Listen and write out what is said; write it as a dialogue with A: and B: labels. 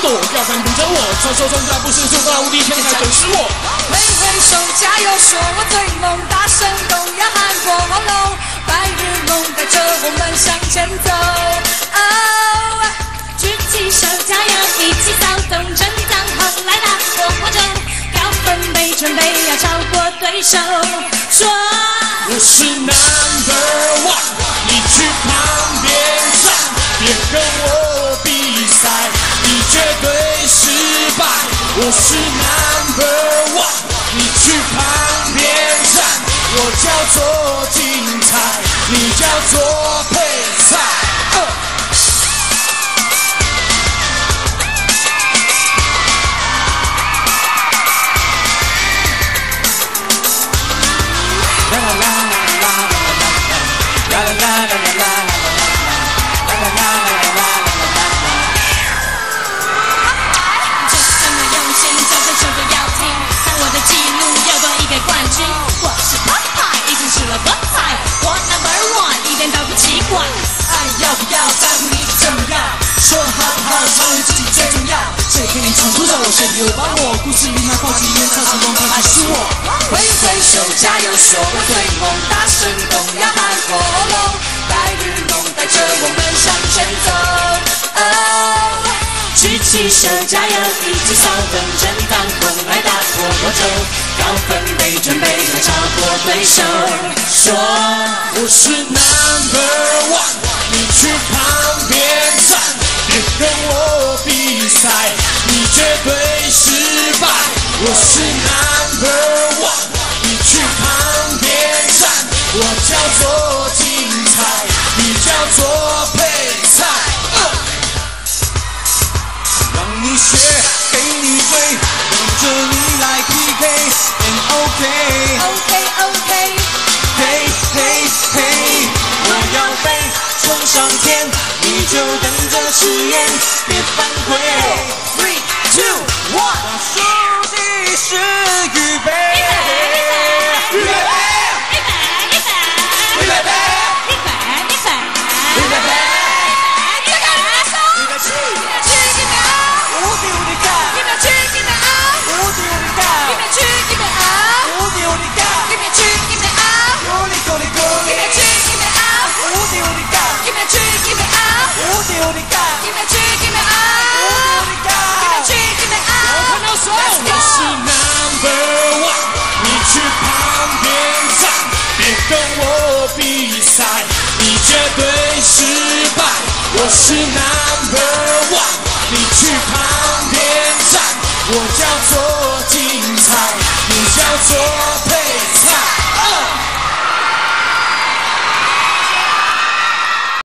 A: 做，要反等着我。传说中的不是做到无敌天才就是我。
B: 挥挥手，加油，说我最猛，大声动要喊破喉咙。白日梦带着我们向前走。哦，举起手，加油，一起骚动，震荡后来打破魔咒。要分贝准备要超过对手。说
A: 我是 number one， 你去旁边站，别跟我比赛，你绝对失败。我是 number one， 你去旁边站，我叫做精彩，你叫做配菜。
C: 闯出手，谁有把握？故事里那暴击烟草成功，他就是我。
B: 挥挥手，加油，说我最猛，大声动要喊破喉咙。白日梦带着我们向前走。哦，举起手，加油，一起骚动，震荡空来打破魔咒。高分贝准备要超过对手。说
A: 我是 number one， 你去旁边站，别跟我比赛，你绝对失败。我是 number one， 你去旁边站，我叫做精彩，你叫做配菜。
C: 让你学，给你追，让这里来 PK，and
B: OK，
C: 嘿嘿嘿，我要飞，冲上天，你就等着试验，别反悔。3、2、1，倒数计时预备，预备，预备，
A: 跟我比赛，你绝对失败。我是 number one。